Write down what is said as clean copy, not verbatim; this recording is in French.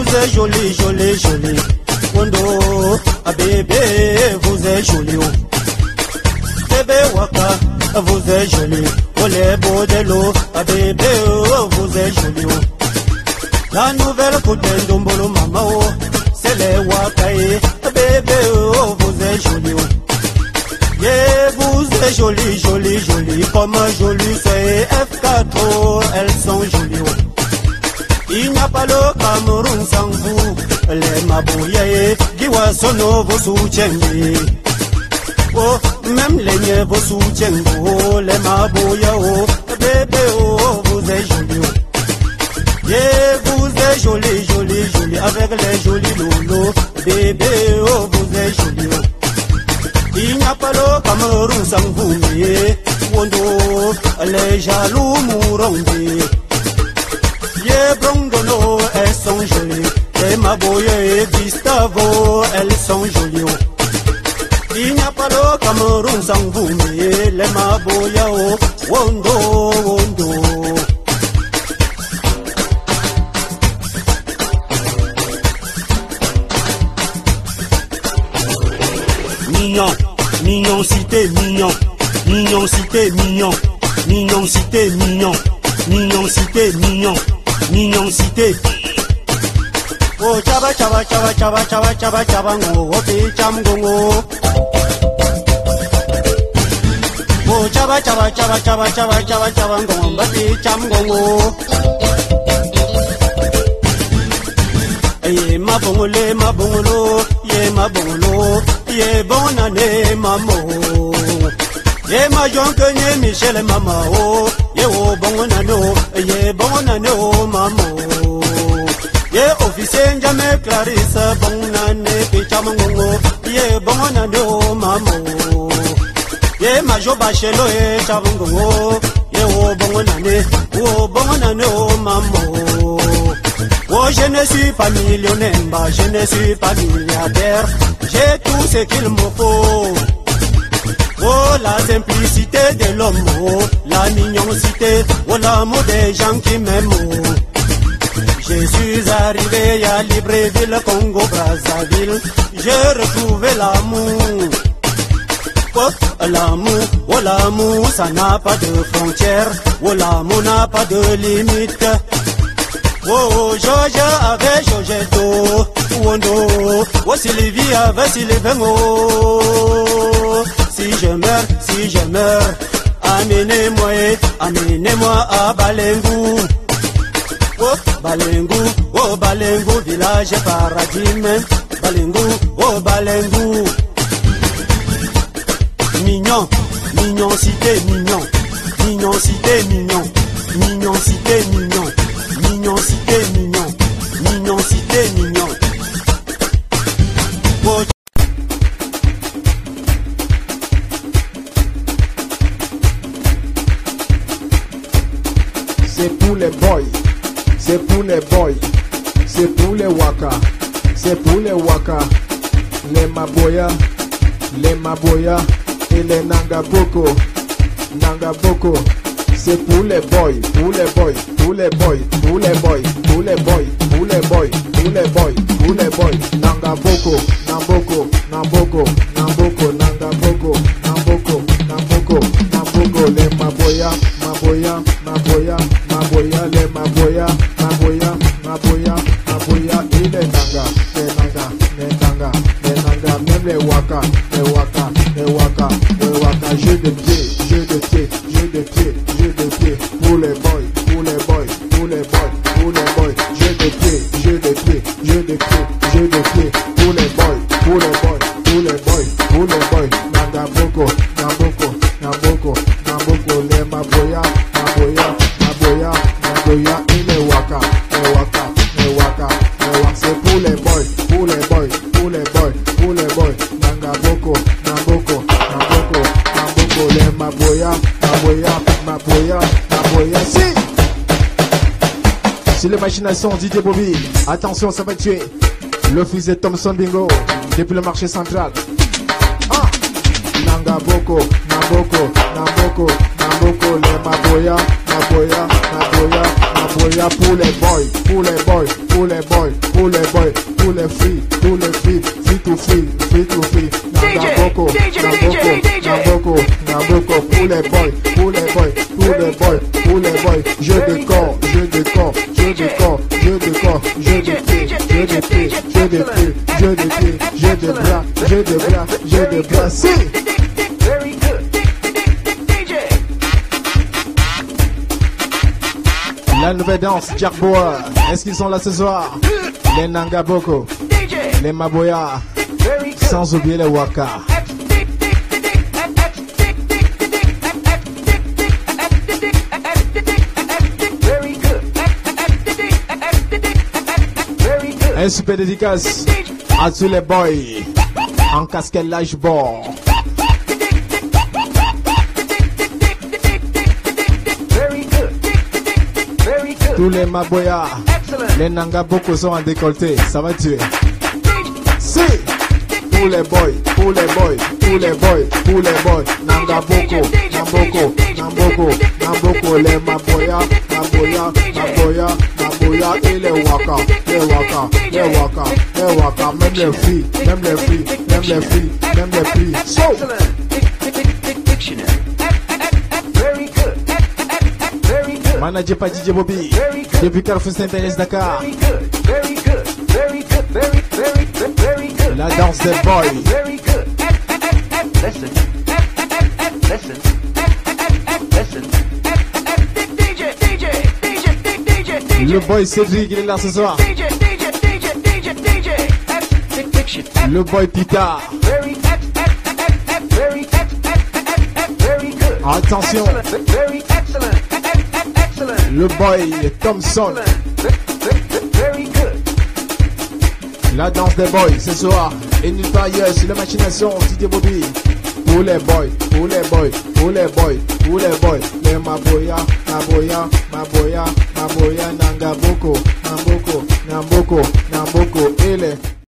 vous êtes jolie, jolie, jolie. Wondo, ah bébé, vous êtes jolie. Bébé waka, vous êtes jolie. Oh les beaux de l'eau, ah bébé, vous êtes jolie. La nouvelle côté d'Ombolo Mama, c'est les wakae, ah bébé, vous êtes jolie. Yeah, vous êtes jolie, jolie, jolie. Comme jolie, c'est F4, elles sont jolies. Il n'y a pas le Cameroun sans vous. Les mabouyae, Giwasono vous soutiennent. Oh, même les niais vous soutiennent. Oh, les mabouya, oh, bébé, oh, vous êtes jolis. Yeah, vous êtes jolis, jolis, jolis. Avec les jolis loulous. Bébé, oh, vous êtes jolis. Il n'y a pas le Cameroun sans vous. Mais, Wondo, les jaloux mourront. Yeah, Brongono, elles sont jolies. Et Maboya et Gustavo, elles sont jolies. Il n'y a pas de Cameroun sans vous, mais les Maboya, oh, Wondo, Wondo. Mignon, mignon cité, mignon. Mignon cité, mignon. Mignon cité, mignon. Mignon cité, mignon. Mignon cité. Oh chaba chaba chaba chaba chaba chaba chaba ngo opi cham gongo. Oh chaba chaba chaba chaba chaba chaba chaba ngo opi cham gongo. Ye ma bongolo ye ma bongolo ye bon année maman. Ye ma jonque ne Michel mama oh ye o bon année ye bon année oh maman. Ye officier njame Clarisse bon année pichamongo ye bon année oh maman. Ye majo bachelo ye chavongo ye o bon année oh maman. Oh je ne suis pas millionnaire, je ne suis pas milliardaire, j'ai tout ce qu'il me faut. Oh la simplicité de l'homme, oh la mignoncité, oh l'amour des gens qui m'aiment. Je suis arrivé à Libreville, Congo, Brazzaville, j'ai retrouvé l'amour. Oh l'amour, ça n'a pas de frontières, oh l'amour n'a pas de limite. Oh Georges avec Georgetto, Wondo, oh Sylvie avec Sylvain, oh si je meurs, amenez-moi à Balengu. Oh Balengu, village paradis, oh Balengu. Mignon, mignon cité, mignon, mignon cité, mignon, mignon cité, mignon, mignon cité, mignon, mignon cité, mignon. Oh. C'est pour les boys, c'est pour les boys, c'est pour les waka, c'est pour les waka, les maboya et les nangaboko, c'est pour les boys, pour les boys, pour les boys, pour les boys, pour les boys, pour les boys, pour les boys, pour les boys, nangaboko, namboko, les maboya, les maboya, et les nanga, même les waka, jeu de pied, pour les boys, jeu de pied, pour les boys, nangaboko, les maboya, et les waka, c'est pour les boys, nangaboko, les maboya, si! Si les machines sont Didier Bobby, attention, ça va tuer. Le fils de Thompson Bingo, depuis le marché central. Nangaboko, les maboya, pour les boys, pour les boys, pour les boys, pour les boys, pour les filles, free to free, Nanga Boko, pour les boys, pour les boys, pour les boys, pour les boys, jeu de corps, jeu de corps, jeu de corps, jeu de corps, jeu de pied, jeu de pied, jeu de pied, jeu de pied, jeu de bras, jeu de bras, jeu de bras, si. Very good. DJ. La nouvelle danse, Jarboa, est-ce qu'ils sont là ce soir? Les Nanga Boko, DJ. les Maboya, Very good. sans oublier les Waka. Very good. Very good. Un super dédicace à tous les boys en casquette l'âge bord. Very good. Very good. Tous les Maboya, Excellent. les Nanga Boko sont en décolleté, ça va tuer. Si, pour les boys, pour les boys, pour les boys, pour les boys, Nanga Boko, Namboko, Namboko, Namboko, les Maboya, Maboya, Maboya, Maboya et les Waka, les Waka, les Waka, les Waka, même les filles, même les filles, même les filles, même les filles. So, Excellent. Dictionary. Very good. Very good. manager pas DJ Bobby, Very good. depuis Carrefour Saint-Denis Dakar, Very good. Very good. Very good. Very good. la danse des boys. Very good. Listen. Listen. Listen. DJ. Le boy Cédric, il est là ce soir. DJ. Diction. Le boy Pita, Very good. attention, Excellent. Very excellent. Excellent. le boy Thompson. Very good. La danse des boys ce soir et nulle part ailleurs sur la machination DJ Bobby. Pour les boys, pour les boys, pour les boys, pour les boys, les Maboya, Maboya, Maboya, Maboya, Nanga Boko, Namboko, Namboko, Namboko et les